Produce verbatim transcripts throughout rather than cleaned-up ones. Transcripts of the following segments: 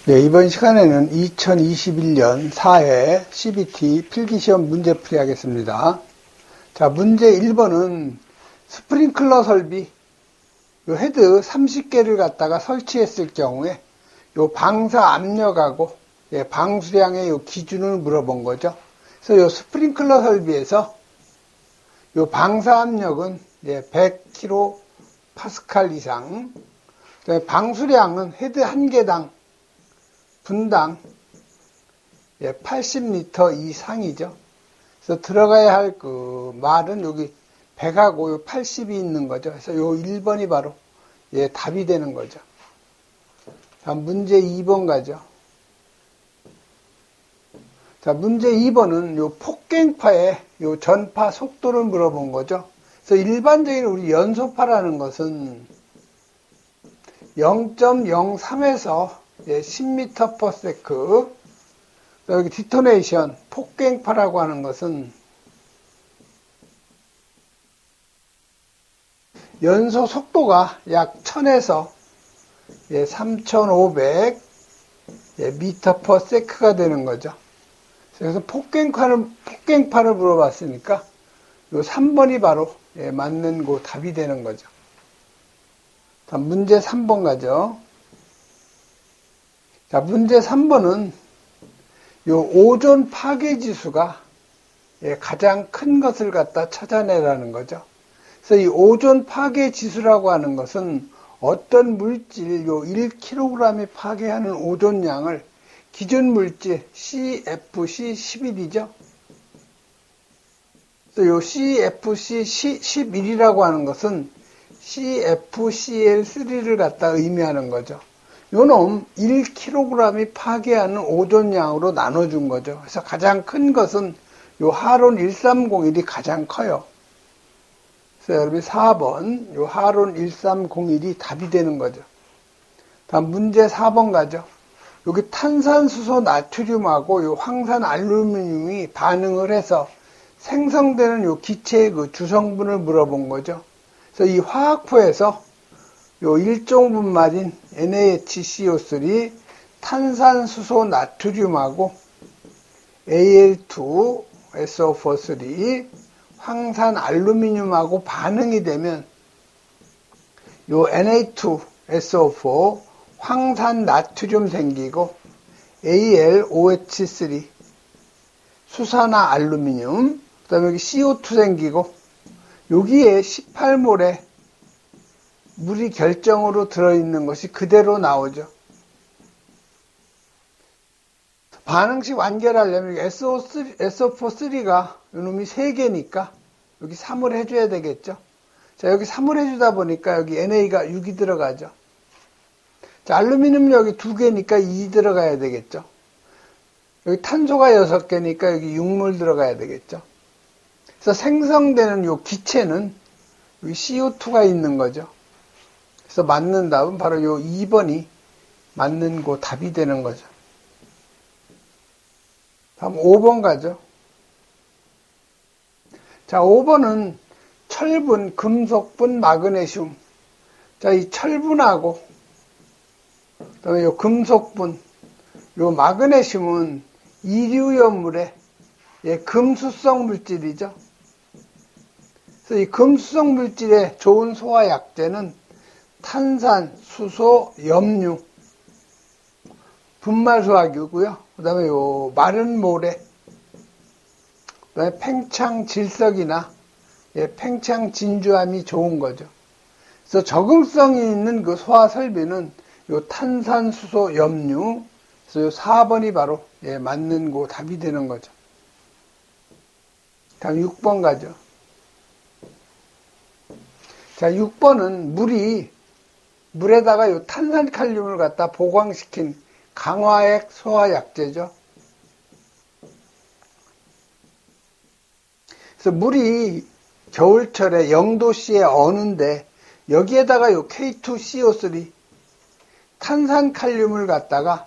예, 이번 시간에는 이천이십일 년 사 회 씨비티 필기시험 문제풀이 하겠습니다. 자, 문제 일 번은 스프링클러 설비, 요 헤드 삼십 개를 갖다가 설치했을 경우에 요 방사 압력하고 예, 방수량의 요 기준을 물어본 거죠. 그래서 요 스프링클러 설비에서 요 방사 압력은 예, 백 킬로파스칼 이상, 방수량은 헤드 한 개당 분당 예, 팔십 리터 이상이죠. 그래서 들어가야 할 그 말은 여기 백하고 요 팔십이 있는 거죠. 그래서 요 일 번이 바로 예, 답이 되는 거죠. 자, 문제 이 번 가죠. 자, 문제 이 번은 요 폭갱파의 요 전파 속도를 물어본 거죠. 그래서 일반적인 우리 연소파라는 것은 영 점 영삼에서 예, 십 미터 퍼 세컨드. 여기 디토네이션, 폭갱파라고 하는 것은 연소 속도가 약 천에서 예, 삼천오백 예, 미터 퍼 세컨드가 되는 거죠. 그래서 폭갱파를, 폭갱파를 물어봤으니까 요 삼 번이 바로 예, 맞는 그 답이 되는 거죠. 다음 문제 삼 번 가죠. 자, 문제 삼 번은 요 오존 파괴 지수가 예, 가장 큰 것을 갖다 찾아내라는 거죠. 그래서 이 오존 파괴 지수라고 하는 것은 어떤 물질 요 일 킬로그램이 파괴하는 오존량을 기준 물질 씨에프씨 십일이죠. 그래서 요 씨에프씨 십일이라고 하는 것은 씨에프씨엘 쓰리를 갖다 의미하는 거죠. 요놈 일 킬로그램이 파괴하는 오존량으로 나눠준 거죠. 그래서 가장 큰 것은 요 하론 일삼공일이 가장 커요. 그래서 여러분이 사 번 요 하론 일삼공일이 답이 되는 거죠. 다음 문제 사 번 가죠. 여기 탄산수소 나트륨하고 요 황산 알루미늄이 반응을 해서 생성되는 요 기체의 그 주성분을 물어본 거죠. 그래서 이 화학포에서 요 일종분말인 엔에이치씨오쓰리, 탄산수소 나트륨하고 에이엘투 에스오포쓰리, 황산 알루미늄하고 반응이 되면 요 엔에이투 에스오포, 황산 나트륨 생기고 에이엘오에이치쓰리, 수산화 알루미늄, 그 다음에 여기 씨오투 생기고 여기에 십팔 몰의 물이 결정으로 들어있는 것이 그대로 나오죠. 반응식 완결하려면 에스오쓰리, 에스오포쓰리가 이놈이 세 개니까 여기 삼을 해줘야 되겠죠. 자, 여기 삼을 해주다 보니까 여기 엔에이가 육이 들어가죠. 자, 알루미늄 여기 두 개니까 이 들어가야 되겠죠. 여기 탄소가 여섯 개니까 여기 육 몰 들어가야 되겠죠. 그래서 생성되는 요 기체는 여기 씨오투가 있는 거죠. 그래서 맞는 답은 바로 요 이 번이 맞는 그 답이 되는 거죠. 다음 오 번 가죠. 자, 오 번은 철분, 금속분, 마그네슘. 자, 이 철분하고 그다음에 요 금속분, 요 마그네슘은 이류염물의 예, 금수성 물질이죠. 그래서 이 금수성 물질의 좋은 소화 약재는 탄산, 수소, 염류, 분말소화기고요. 그 다음에 요 마른 모래, 그 다음에 팽창 질석이나 예, 팽창 진주함이 좋은 거죠. 그래서 적응성이 있는 그 소화 설비는 요 탄산, 수소, 염류. 그래서 요 사 번이 바로 예, 맞는 그 답이 되는 거죠. 다음 육 번 가죠. 자, 육 번은 물이 물에다가 요 탄산칼륨을 갖다 보강시킨 강화액 소화약제죠. 그래서 물이 겨울철에 영도씨에 어는데 여기에다가 요 케이 투 씨 오 쓰리 탄산칼륨을 갖다가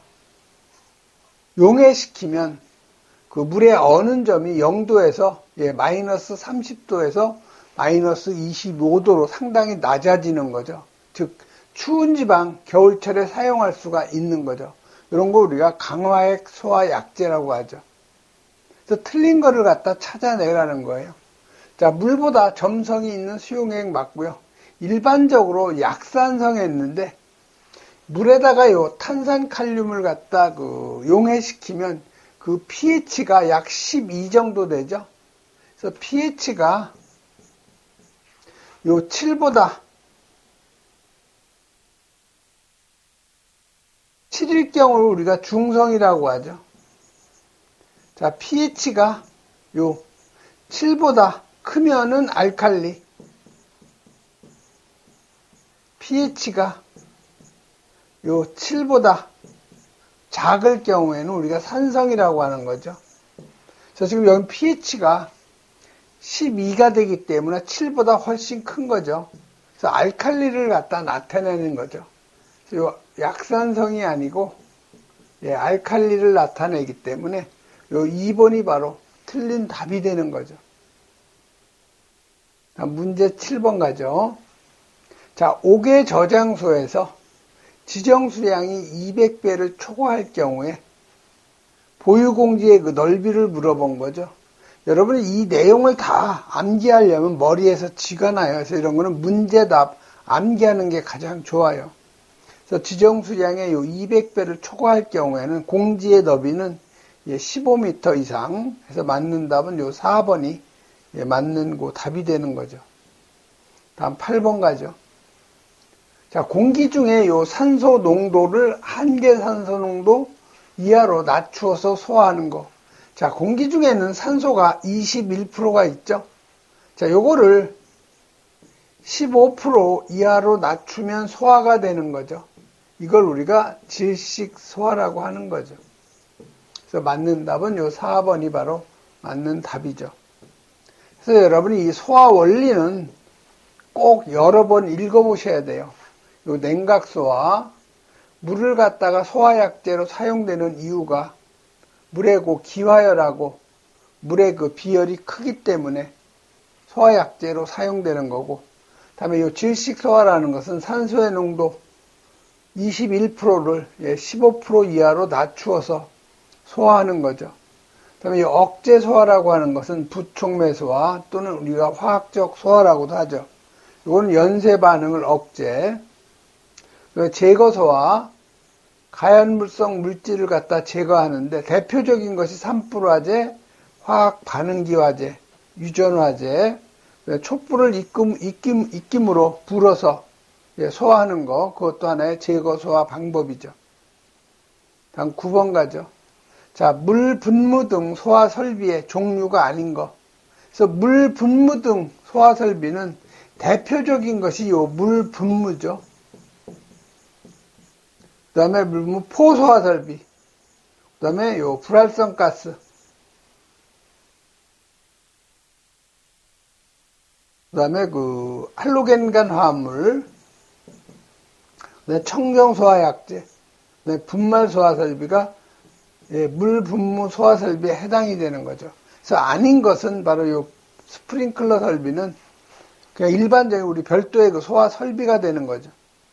용해시키면 그 물의 어는 점이 영도에서 예, 마이너스 삼십 도에서 마이너스 이십오 도로 상당히 낮아지는 거죠. 즉 추운 지방 겨울철에 사용할 수가 있는 거죠. 이런 거 우리가 강화액 소화 약제라고 하죠. 그래서 틀린 거를 갖다 찾아내라는 거예요. 자, 물보다 점성이 있는 수용액 맞고요. 일반적으로 약산성에 있는데 물에다가 요 탄산칼륨을 갖다 그 용해시키면 그 pH가 약 십이 정도 되죠. 그래서 pH가 요 칠보다 칠일 경우를 우리가 중성이라고 하죠. 자, pH가 요 칠보다 크면은 알칼리, pH가 요 칠보다 작을 경우에는 우리가 산성이라고 하는 거죠. 그래서 지금 여기 pH가 십이가 되기 때문에 칠보다 훨씬 큰 거죠. 그래서 알칼리를 갖다 나타내는 거죠. 그래서 요 약산성이 아니고 예, 알칼리를 나타내기 때문에 요 이 번이 바로 틀린 답이 되는 거죠. 문제 칠 번 가죠. 자, 옥외 저장소에서 지정 수량이 이백 배를 초과할 경우에 보유공지의 그 넓이를 물어본 거죠. 여러분이 이 내용을 다 암기하려면 머리에서 지가나요. 그래서 이런 거는 문제답 암기하는 게 가장 좋아요. 그래서 지정 수량의 요 이백 배를 초과할 경우에는 공지의 너비는 십오 미터 이상 해서 맞는 답은 요 사 번이 맞는 고 답이 되는 거죠. 다음 팔 번 가죠. 자, 공기 중에 요 산소 농도를 한계 산소 농도 이하로 낮추어서 소화하는 거. 자, 공기 중에는 산소가 이십일 퍼센트가 있죠. 자, 요거를 십오 퍼센트 이하로 낮추면 소화가 되는 거죠. 이걸 우리가 질식 소화라고 하는 거죠. 그래서 맞는 답은 요 사 번이 바로 맞는 답이죠. 그래서 여러분이 이 소화 원리는 꼭 여러 번 읽어보셔야 돼요. 요 냉각소화, 물을 갖다가 소화약제로 사용되는 이유가 물의 그 기화열하고 물의 그 비열이 크기 때문에 소화약제로 사용되는 거고, 다음에 요 질식소화라는 것은 산소의 농도 이십일 퍼센트를 십오 퍼센트 이하로 낮추어서 소화하는 거죠. 그다음에 이 억제 소화라고 하는 것은 부촉매 소화 또는 우리가 화학적 소화라고도 하죠. 이거는 연쇄 반응을 억제. 제거 소화, 가연물성 물질을 갖다 제거하는데 대표적인 것이 산불화제, 화학 반응기화제, 유전화제, 촛불을 입김, 입김, 입김으로 불어서 소화하는 거, 그것도 하나의 제거 소화 방법이죠. 다음 구 번 가죠. 자, 물 분무 등 소화 설비의 종류가 아닌 거. 그래서 물 분무 등 소화 설비는 대표적인 것이 요 물 분무죠. 그 다음에 물분 포소화 설비. 그 다음에 요 불활성 가스. 그 다음에 그 할로겐간 화합물. 그 다음에 청정 소화 약제. 그 다음에 분말 소화 설비가 예, 물 분무 소화 설비에 해당이 되는 거죠. 그래서 아닌 것은 바로 요 스프링클러 설비는 그냥 일반적인 우리 별도의 그 소화 설비가 되는 거죠.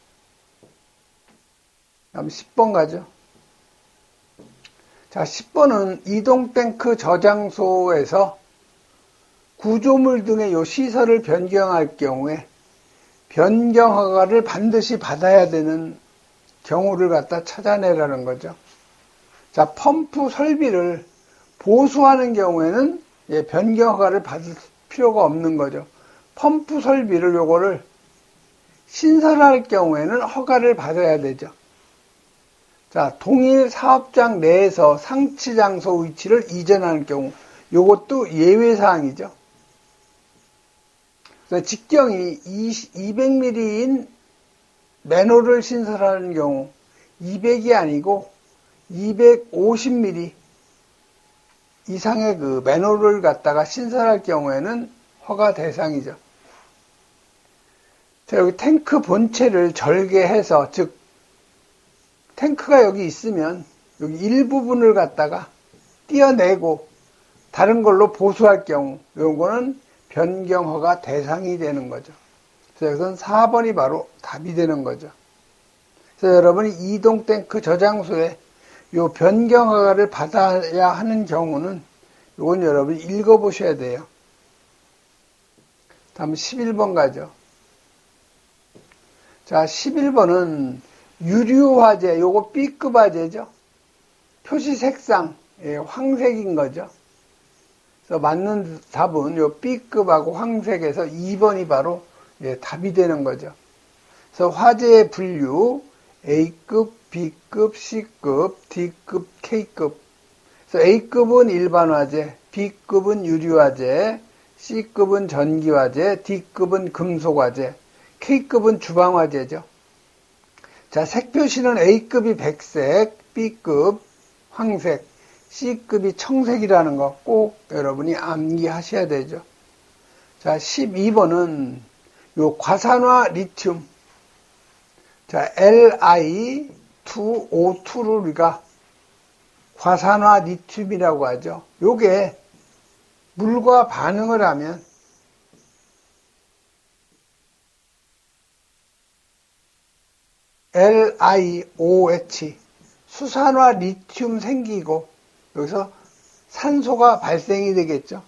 다음 십 번 가죠. 자, 십 번은 이동탱크 저장소에서 구조물 등의 요 시설을 변경할 경우에 변경 허가를 반드시 받아야 되는 경우를 갖다 찾아내라는 거죠. 자, 펌프 설비를 보수하는 경우에는 예, 변경 허가를 받을 필요가 없는 거죠. 펌프 설비를 요거를 신설할 경우에는 허가를 받아야 되죠. 자, 동일 사업장 내에서 상치 장소 위치를 이전하는 경우, 요것도 예외사항이죠. 직경이 이백 밀리미터인 맨홀을 신설하는 경우, 이백이 아니고 이백오십 밀리미터 이상의 그 맨홀을 갖다가 신설할 경우에는 허가 대상이죠. 자, 여기 탱크 본체를 절개해서, 즉, 탱크가 여기 있으면 여기 일부분을 갖다가 떼어내고 다른 걸로 보수할 경우 요거는 변경허가 대상이 되는 거죠. 그래서 여기서는 사 번이 바로 답이 되는 거죠. 그래서 여러분이 이동 탱크 저장소에 요 변경 허가를 받아야 하는 경우는 요건 여러분이 읽어보셔야 돼요. 다음 십일 번 가죠. 자, 십일 번은 유류화재, 요거 B급 화재죠. 표시 색상, 예, 황색인 거죠. 그래서 맞는 답은 요 B급하고 황색에서 이 번이 바로 예, 답이 되는 거죠. 그래서 화재의 분류 A급, B급, C급, D급, K급. 그래서 A급은 일반 화재, B급은 유류 화재, C급은 전기 화재, D급은 금속 화재, K급은 주방 화재죠. 자, 색표시는 A급이 백색, B급 황색, C급이 청색이라는 거 꼭 여러분이 암기하셔야 되죠. 자, 십이 번은 요 과산화 리튬. 자, 엘 아이 투 오 투를 우리가 과산화 리튬이라고 하죠. 요게 물과 반응을 하면 엘 아이 오 에이치 수산화 리튬 생기고 여기서 산소가 발생이 되겠죠.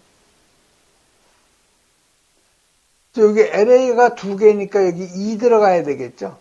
여기 엘에이가 두 개니까 여기 이 들어가야 되겠죠.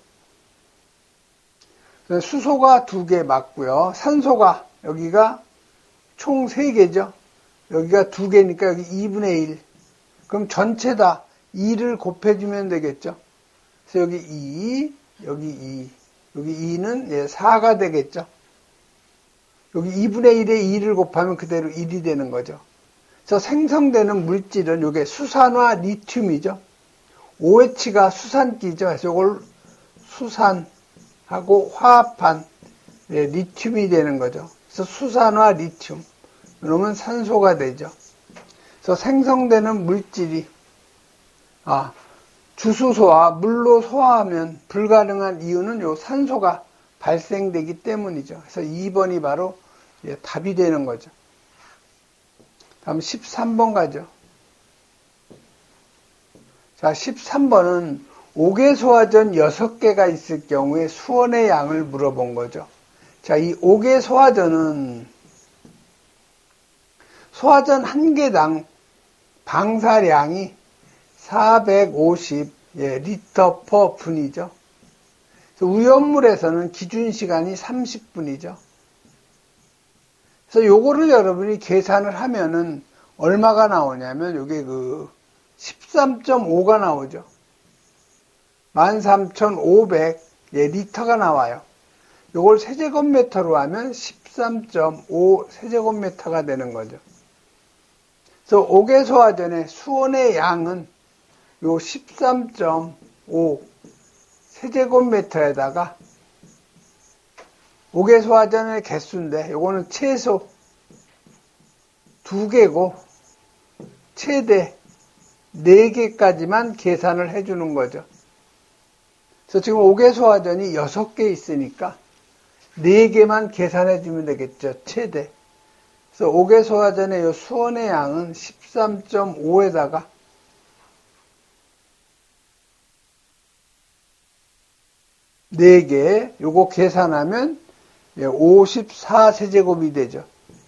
수소가 두 개 맞고요. 산소가 여기가 총 세 개죠. 여기가 두 개니까 여기 이분의 일. 그럼 전체 다 이를 곱해주면 되겠죠. 그래서 여기 이, 여기 이, 여기 이는 예, 사가 되겠죠. 여기 이분의 일에 이를 곱하면 그대로 일이 되는 거죠. 그래서 생성되는 물질은 이게 수산화 리튬이죠. 오에이치가 수산기죠. 그래서 이걸 수산하고 화합한 예, 리튬이 되는 거죠. 그래서 수산화 리튬. 그러면 산소가 되죠. 그래서 생성되는 물질이 아 주수소와 물로 소화하면 불가능한 이유는 요 산소가 발생되기 때문이죠. 그래서 이 번이 바로 예, 답이 되는 거죠. 다음 십삼 번 가죠. 자, 십삼 번은 옥외소화전 여섯 개가 있을 경우에 수원의 양을 물어본 거죠. 자, 이 옥외소화전은 소화전 한 개당 방사량이 사백오십 예, 리터 퍼 분이죠. 우연물에서는 기준 시간이 삼십 분이죠. 그래서 요거를 여러분이 계산을 하면은 얼마가 나오냐면 요게 그 십삼 점 오가 나오죠. 만 삼천오백 예, 리터가 나와요. 요걸 세제곱미터로 하면 십삼 점 오 세제곱미터가 되는 거죠. 그래서 옥외소화전의 수온의 양은 요 십삼 점 오 세제곱미터에다가 옥외소화전의 개수인데 요거는 최소 두 개고 최대 네 개까지만 계산을 해주는 거죠. 그래서 지금 옥외소화전이 여섯 개 있으니까 네 개만 계산해 주면 되겠죠. 최대. 그래서 옥외소화전의 요 수온의 양은 십삼 점 오에다가 네 개, 요거 계산하면 오십사 세제곱이 되죠.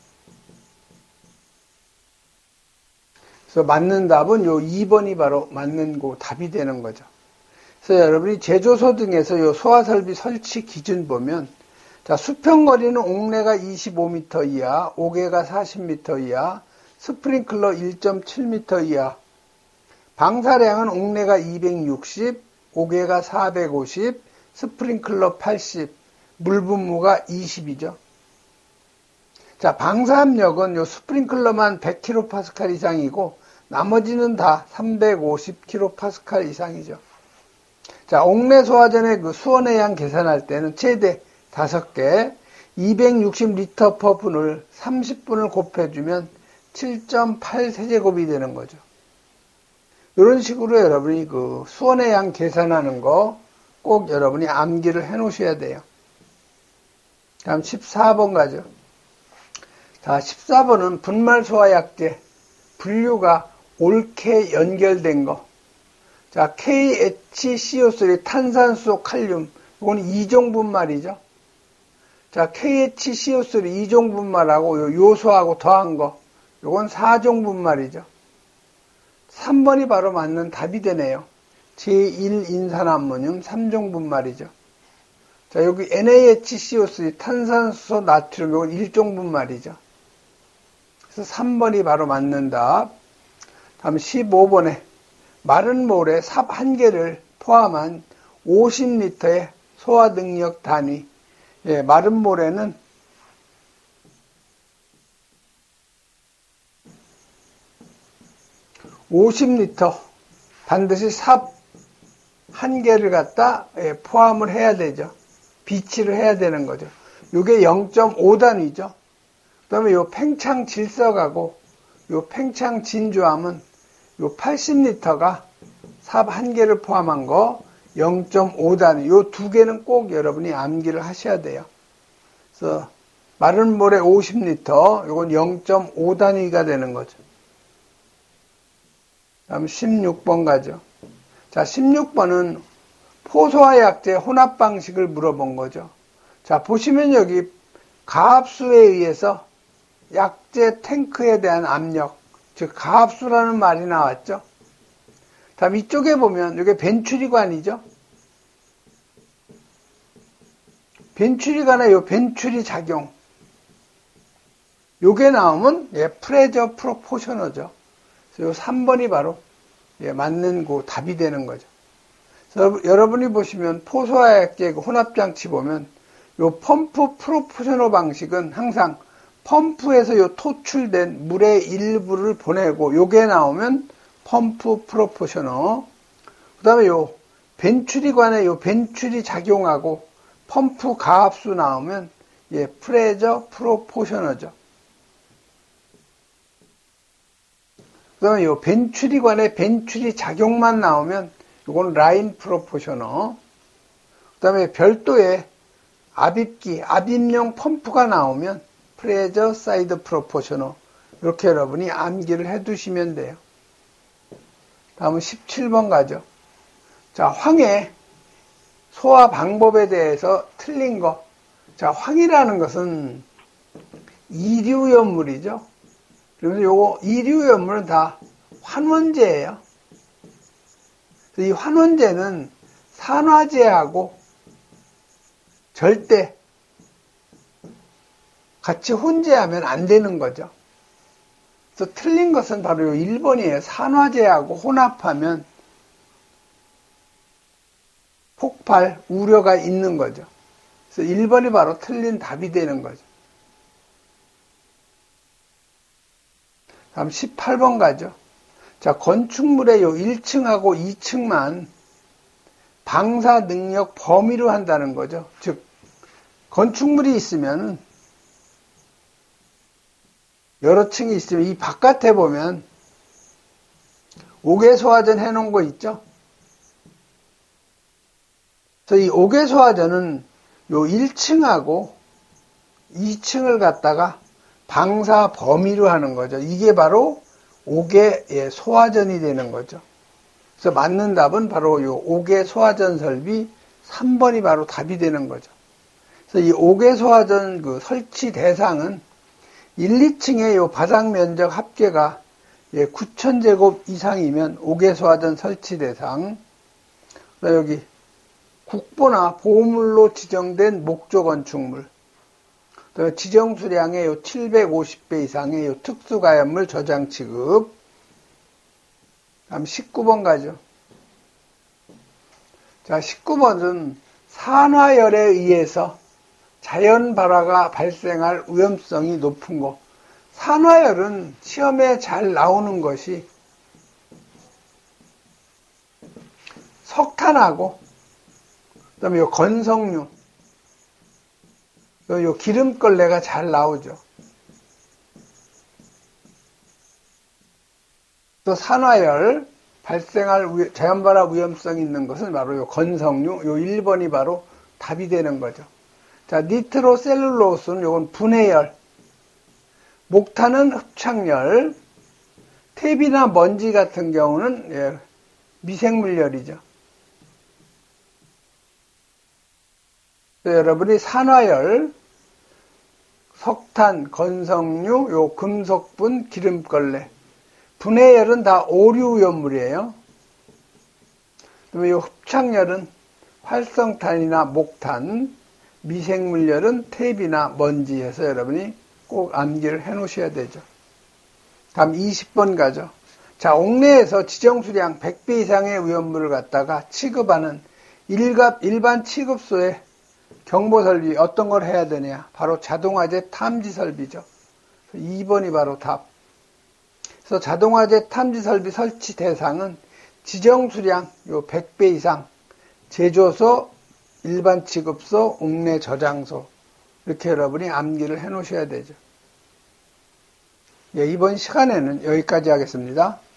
그래서 맞는 답은 요 이 번이 바로 맞는 거 답이 되는 거죠. 그래서 여러분이 제조소 등에서 요 소화설비 설치 기준 보면 자, 수평거리는 옥내가 이십오 미터 이하, 옥외가 사십 미터 이하, 스프링클러 일 점 칠 미터 이하, 방사량은 옥내가 이백육십, 옥외가 사백오십, 스프링클러 팔십, 물분무가 이십이죠. 자, 방사압력은 요 스프링클러만 백 킬로파스칼 이상이고 나머지는 다 삼백오십 킬로파스칼 이상이죠. 자, 옥내 소화전의 그 수온의 양 계산할 때는 최대 다섯 개, 이백육십 리터 퍼 분을 삼십 분을 곱해주면 칠 점 팔 세제곱이 되는 거죠. 이런 식으로 여러분이 그 수온의 양 계산하는 거 꼭 여러분이 암기를 해 놓으셔야 돼요. 다음 십사 번 가죠. 자, 십사 번은 분말소화약제, 분류가 옳게 연결된 거. 자, 케이 에이치 씨 오 쓰리 탄산수 칼륨, 이건 이종 분말이죠. 자, 케이에이치 씨 오 쓰리 이 종 분말하고 요 요소하고 더한 거, 요건 사 종 분말이죠. 삼 번이 바로 맞는 답이 되네요. 제일 인산암모늄 삼 종 분말이죠. 자, 여기 엔 에이 에이치 씨 오 쓰리 탄산수소 나트륨, 요건 일 종 분말이죠. 그래서 삼 번이 바로 맞는 답. 다음 십오 번에 마른 몰에 삽 한 개를 포함한 오십 리터의 소화 능력 단위. 예, 마른 몰에는 오십 리터 반드시 삽 한 개를 갖다 예, 포함을 해야 되죠. 비치를 해야 되는 거죠. 이게 영 점 오 단위죠. 그 다음에 요 팽창 질석하고 요 팽창 진주함은 요 팔십 리터가 삽 한 개를 포함한 거 영 점 오 단위. 요 두 개는 꼭 여러분이 암기를 하셔야 돼요. 그래서 마른 몰에 오십 리터, 요건 영 점 오 단위가 되는 거죠. 다음 십육 번 가죠. 자, 십육 번은 포소와 약재 혼합 방식을 물어본 거죠. 자, 보시면 여기 가압수에 의해서 약재 탱크에 대한 압력, 즉 가압수라는 말이 나왔죠. 다음 이쪽에 보면 이게 벤추리관이죠. 벤추리관의 요 벤추리 작용, 요게 나오면 예, 프레저 프로포셔너죠. 그래서 요 삼 번이 바로 예, 맞는 그 답이 되는 거죠. 그래서 여러분이 보시면 포소와 약재 혼합장치 보면 요 펌프 프로포셔너 방식은 항상 펌프에서 요 토출된 물의 일부를 보내고 요게 나오면 펌프 프로포셔너. 그 다음에 요 벤추리관에 요 벤추리 작용하고 펌프 가압수 나오면 예, 프레저 프로포셔너죠. 그 다음에 요 벤추리관에 벤추리 작용만 나오면 요건 라인 프로포셔너. 그 다음에 별도의 압입기, 압입용 펌프가 나오면 프레저 사이드 프로포셔너. 이렇게 여러분이 암기를 해 두시면 돼요. 다음은 십칠 번 가죠. 자, 황의 소화 방법에 대해서 틀린 거. 자, 황이라는 것은 이류연물이죠. 그래서 요거 이류연물은 다 환원제예요. 이 환원제는 산화제하고 절대 같이 혼재하면 안 되는 거죠. 그래서 틀린 것은 바로 요 일 번이에요. 산화제하고 혼합하면 폭발 우려가 있는 거죠. 그래서 일 번이 바로 틀린 답이 되는 거죠. 다음 십팔 번 가죠. 자, 건축물의 요 일 층하고 이 층만 방사 능력 범위로 한다는 거죠. 즉, 건축물이 있으면 여러 층이 있으면 이 바깥에 보면 옥외소화전 해놓은 거 있죠. 그래서 이 옥외소화전은 요 일 층하고 이 층을 갖다가 방사 범위로 하는 거죠. 이게 바로 옥외 소화전이 되는 거죠. 그래서 맞는 답은 바로 요 옥외 소화전 설비 삼 번이 바로 답이 되는 거죠. 그래서 이 옥외 소화전 그 설치 대상은 일, 이 층의 요 바닥 면적 합계가 예, 구천 제곱 이상이면 옥외 소화전 설치 대상. 여기 국보나 보호물로 지정된 목조 건축물. 지정 수량의 요 칠백오십 배 이상의 요 특수가연물 저장 취급. 다음 십구 번 가죠. 자, 십구 번은 산화열에 의해서 자연 발화가 발생할 위험성이 높은 거. 산화열은 시험에 잘 나오는 것이 석탄하고 그다음에 요 건성류, 요, 요 기름걸레가 잘 나오죠. 또 산화열 발생할 자연발화 위험성이 있는 것은 바로 요 건성류, 요 일 번이 바로 답이 되는 거죠. 자, 니트로셀룰로스는 요건 분해열, 목탄은 흡착열, 탭이나 먼지 같은 경우는 예, 미생물열이죠. 여러분이 산화열, 석탄, 건석류, 요 금속분, 기름걸레. 분해열은 다 오류위험물이에요. 그다음에 요 흡착열은 활성탄이나 목탄, 미생물열은 탭이나 먼지 해서 여러분이 꼭 암기를 해 놓으셔야 되죠. 다음 이십 번 가죠. 자, 옥내에서 지정수량 백 배 이상의 위험물을 갖다가 취급하는 일갑, 일반 취급소의 경보설비 어떤 걸 해야 되냐? 바로 자동화재 탐지설비죠. 이 번이 바로 답. 그래서 자동화재 탐지설비 설치 대상은 지정수량 요 백 배 이상, 제조소, 일반 취급소, 옥내 저장소 이렇게 여러분이 암기를 해 놓으셔야 되죠. 예, 이번 시간에는 여기까지 하겠습니다.